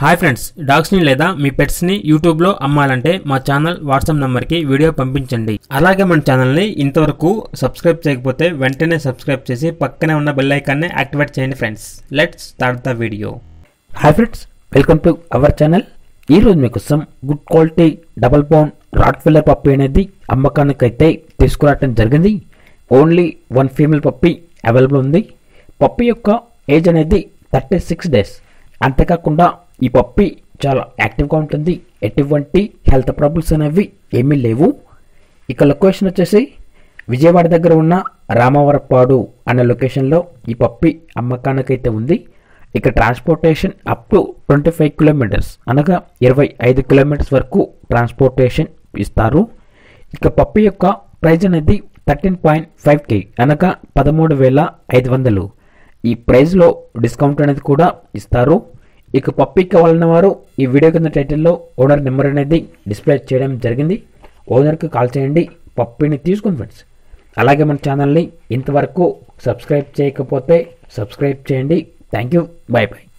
Hi friends, డాగ్స్ని లేదా మీ పెట్స్ని యూట్యూబ్లో అమ్మాలంటే మా ఛానల్ వాట్సాప్ నెంబర్కి వీడియో పంపించండి. అలాగే మన ఛానల్ని ఇంతవరకు సబ్స్క్రైబ్ చేయకపోతే వెంటనే సబ్స్క్రైబ్ చేసి పక్కనే ఉన్న బెల్ ఐకాన్ని యాక్టివేట్ చేయండి friends. Let's start the video. Hi friends, welcome to our channel. ఈరోజు మీకోసం good quality double bone rottweiler puppy అనేది అమ్మకానికైతే తీసుకురావడం జరిగింది. Only one female puppy available ఉంది. పప్పి యొక్క ఏజ్ అనేది 36 days. అంతేకాకుండా ఈ పప్పి చాలా యాక్టివ్గా ఉంటుంది. ఎటువంటి హెల్త్ ప్రాబ్లమ్స్ అనేవి ఏమీ లేవు. ఇక లొకేషన్ వచ్చేసి విజయవాడ దగ్గర ఉన్న రామవరపాడు అనే లొకేషన్లో ఈ పప్పి అమ్మకానికైతే ఉంది. ఇక ట్రాన్స్పోర్టేషన్ అప్ టు 25 kilometers అనగా 25 kilometers వరకు ట్రాన్స్పోర్టేషన్ ఇస్తారు. ఇక పప్పి యొక్క ప్రైజ్ అనేది 13.5K అనగా 13,500. ఈ ప్రైజ్లో డిస్కౌంట్ అనేది కూడా ఇస్తారు. ఇక పప్పి కావాలన్న వారు ఈ వీడియో కింద టైటిల్లో ఓనర్ నెంబర్ అనేది డిస్ప్లే చేయడం జరిగింది. ఓనర్కి కాల్ చేయండి, పప్పిని తీసుకుని ఫ్రెండ్స్. అలాగే మన ఛానల్ని ఇంతవరకు సబ్స్క్రైబ్ చేయకపోతే సబ్స్క్రైబ్ చేయండి. Thank you, bye bye.